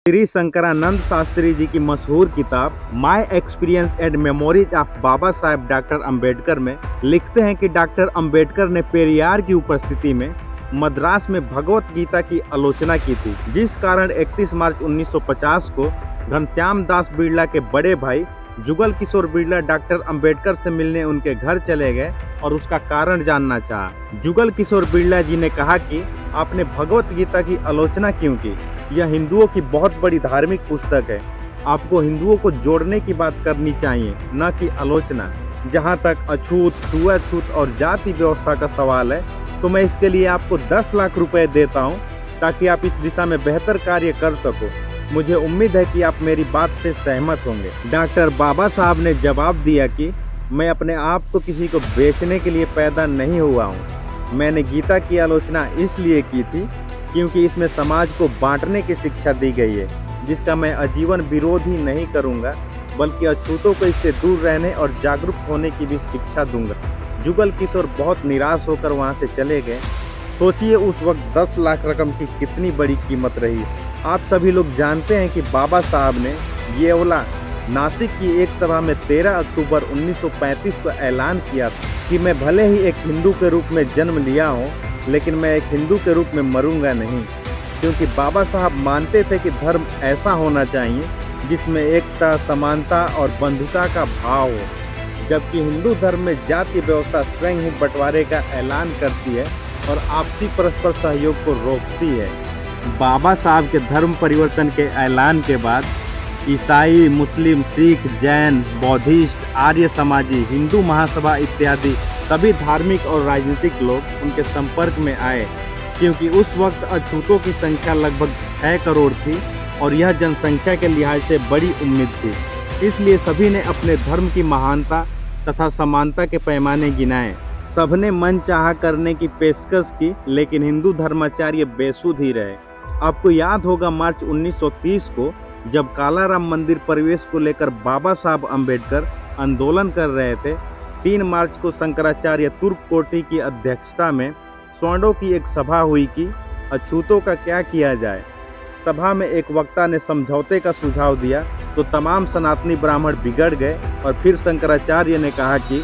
श्री शंकरानंद शास्त्री जी की मशहूर किताब my experience and memories of Baba Saheb doctor Ambedkar में लिखते हैं कि डॉक्टर अंबेडकर ने पेरियार की उपस्थिति में मद्रास में भगवत गीता की आलोचना की थी, जिस कारण 31 मार्च 1950 को घनश्याम दास बिड़ला के बड़े भाई जुगल किशोर बिड़ला डॉक्टर अंबेडकर से मिलने उनके घर चले गए और उसका कारण जानना चाहा। जुगल किशोर बिड़ला जी ने कहा कि आपने भगवत गीता की आलोचना क्यों की? यह हिंदुओं की बहुत बड़ी धार्मिक पुस्तक है। आपको हिंदुओं को जोड़ने की बात करनी चाहिए, न कि आलोचना। जहाँ तक अछूत, छुआछूत और जाति व्यवस्था का सवाल है तो मैं इसके लिए आपको 10 लाख रुपए देता हूँ ताकि आप इस दिशा में बेहतर कार्य कर सको। मुझे उम्मीद है कि आप मेरी बात से सहमत होंगे। डॉक्टर बाबा साहब ने जवाब दिया कि मैं अपने आप को किसी को बेचने के लिए पैदा नहीं हुआ हूँ। मैंने गीता की आलोचना इसलिए की थी क्योंकि इसमें समाज को बांटने की शिक्षा दी गई है, जिसका मैं आजीवन विरोध ही नहीं करूँगा, बल्कि अछूतों को इससे दूर रहने और जागरूक होने की भी शिक्षा दूंगा। जुगल किशोर बहुत निराश होकर वहाँ से चले गए। सोचिए उस वक्त 10 लाख रकम की कितनी बड़ी कीमत रही। आप सभी लोग जानते हैं कि बाबा साहब ने येवला नासिक की एक सभा में 13 अक्टूबर 1935 को ऐलान किया था कि मैं भले ही एक हिंदू के रूप में जन्म लिया हूँ, लेकिन मैं एक हिंदू के रूप में मरूंगा नहीं। क्योंकि बाबा साहब मानते थे कि धर्म ऐसा होना चाहिए जिसमें एकता, समानता और बंधुता का भाव हो, जबकि हिंदू धर्म में जाति व्यवस्था स्वयं ही बंटवारे का ऐलान करती है और आपसी परस्पर सहयोग को रोकती है। बाबा साहब के धर्म परिवर्तन के ऐलान के बाद ईसाई, मुस्लिम, सिख, जैन, बौद्धिस्ट, आर्य समाजी, हिंदू महासभा इत्यादि सभी धार्मिक और राजनीतिक लोग उनके संपर्क में आए, क्योंकि उस वक्त अछूतों की संख्या लगभग 6 करोड़ थी और यह जनसंख्या के लिहाज से बड़ी उम्मीद थी। इसलिए सभी ने अपने धर्म की महानता तथा समानता के पैमाने गिनाए। सबने मन चाहा करने की पेशकश की, लेकिन हिंदू धर्माचार्य बेसुध ही रहे। आपको याद होगा मार्च 1930 को जब कालाराम मंदिर प्रवेश को लेकर बाबा साहब अंबेडकर आंदोलन कर रहे थे। 3 मार्च को शंकराचार्य तुर्ककोटी की अध्यक्षता में स्वर्णों की एक सभा हुई कि अछूतों का क्या किया जाए। सभा में एक वक्ता ने समझौते का सुझाव दिया तो तमाम सनातनी ब्राह्मण बिगड़ गए और फिर शंकराचार्य ने कहा कि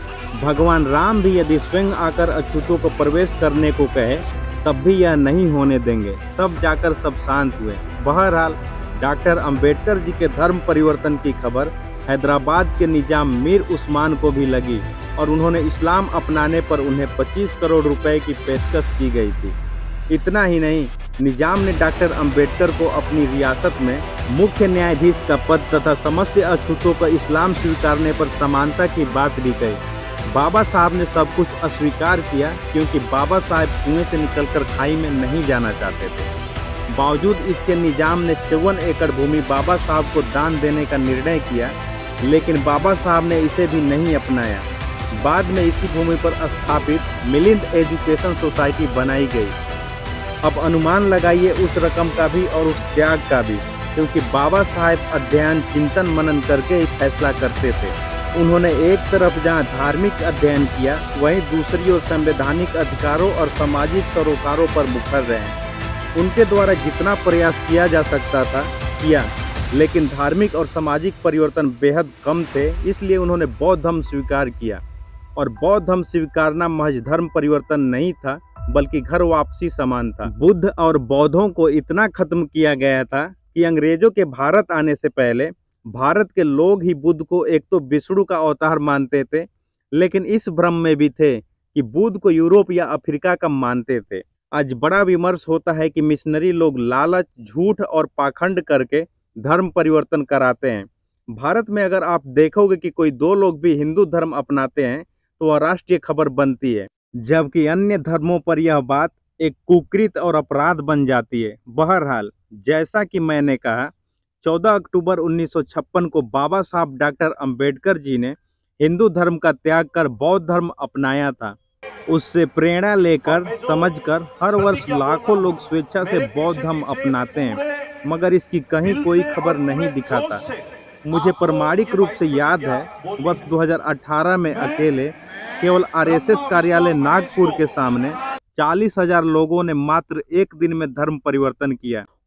भगवान राम भी यदि स्वयं आकर अछूतों को प्रवेश करने को कहे तब भी यह नहीं होने देंगे। तब जाकर सब शांत हुए। बहरहाल डॉक्टर अंबेडकर जी के धर्म परिवर्तन की खबर हैदराबाद के निजाम मीर उस्मान को भी लगी और उन्होंने इस्लाम अपनाने पर उन्हें 25 करोड़ रुपए की पेशकश की गई थी। इतना ही नहीं, निजाम ने डॉक्टर अंबेडकर को अपनी रियासत में मुख्य न्यायाधीश का पद तथा समस्त अछूतों को इस्लाम स्वीकारने पर समानता की बात भी कही। बाबा साहब ने सब कुछ अस्वीकार किया क्योंकि बाबा साहब कुएं से निकलकर खाई में नहीं जाना चाहते थे। बावजूद इसके निजाम ने 54 एकड़ भूमि बाबा साहब को दान देने का निर्णय किया, लेकिन बाबा साहब ने इसे भी नहीं अपनाया। बाद में इसी भूमि पर स्थापित मिलिंद एजुकेशन सोसाइटी बनाई गई। अब अनुमान लगाइए उस रकम का भी और उस त्याग का भी, क्योंकि बाबा साहब अध्ययन, चिंतन, मनन करके ही फैसला करते थे। उन्होंने एक तरफ जहां धार्मिक अध्ययन किया, वहीं दूसरी ओर संवैधानिक अधिकारों और सामाजिक सरोकारों पर मुखर रहे। उनके द्वारा जितना प्रयास किया जा सकता था किया, लेकिन धार्मिक और सामाजिक परिवर्तन बेहद कम थे। इसलिए उन्होंने बौद्ध धर्म स्वीकार किया और बौद्ध धर्म स्वीकारना महज धर्म परिवर्तन नहीं था, बल्कि घर वापसी समान था। बुद्ध और बौद्धों को इतना खत्म किया गया था कि अंग्रेजों के भारत आने से पहले भारत के लोग ही बुद्ध को एक तो विष्णु का अवतार मानते थे, लेकिन इस भ्रम में भी थे कि बुद्ध को यूरोप या अफ्रीका का मानते थे। आज बड़ा विमर्श होता है कि मिशनरी लोग लालच, झूठ और पाखंड करके धर्म परिवर्तन कराते हैं। भारत में अगर आप देखोगे कि कोई 2 लोग भी हिंदू धर्म अपनाते हैं तो वह राष्ट्रीय खबर बनती है, जबकि अन्य धर्मों पर यह बात एक कुकृत और अपराध बन जाती है। बहरहाल जैसा कि मैंने कहा, 14 अक्टूबर 1956 को बाबा साहब डॉक्टर अंबेडकर जी ने हिंदू धर्म का त्याग कर बौद्ध धर्म अपनाया था। उससे प्रेरणा लेकर, समझकर हर वर्ष लाखों लोग स्वेच्छा से बौद्ध धर्म अपनाते हैं, मगर इसकी कहीं कोई खबर नहीं दिखाता। मुझे प्रमाणिक रूप से याद है, वर्ष 2018 में अकेले केवल आरएसएस कार्यालय नागपुर के सामने 40,000 लोगों ने मात्र एक दिन में धर्म परिवर्तन किया।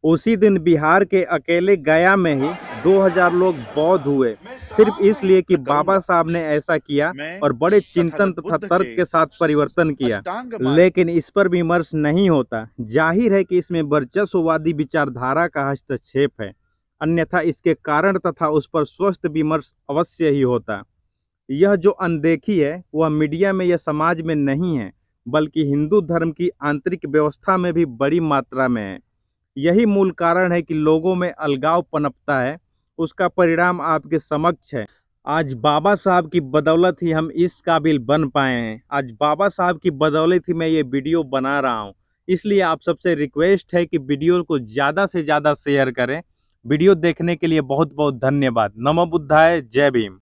उसी दिन बिहार के अकेले गया में ही 2000 लोग बौद्ध हुए, सिर्फ इसलिए कि बाबा साहब ने ऐसा किया और बड़े चिंतन तथा तर्क के साथ परिवर्तन किया। लेकिन इस पर विमर्श नहीं होता। जाहिर है कि इसमें वर्चस्ववादी विचारधारा का हस्तक्षेप है, अन्यथा इसके कारण तथा उस पर स्वस्थ विमर्श अवश्य ही होता। यह जो अनदेखी है वह मीडिया में या समाज में नहीं है, बल्कि हिंदू धर्म की आंतरिक व्यवस्था में भी बड़ी मात्रा में है। यही मूल कारण है कि लोगों में अलगाव पनपता है। उसका परिणाम आपके समक्ष है। आज बाबा साहब की बदौलत ही हम इस काबिल बन पाए हैं। आज बाबा साहब की बदौलत ही मैं ये वीडियो बना रहा हूँ। इसलिए आप सबसे रिक्वेस्ट है कि वीडियो को ज़्यादा से ज़्यादा शेयर करें। वीडियो देखने के लिए बहुत बहुत धन्यवाद। नमो बुद्धाय, जय भीम।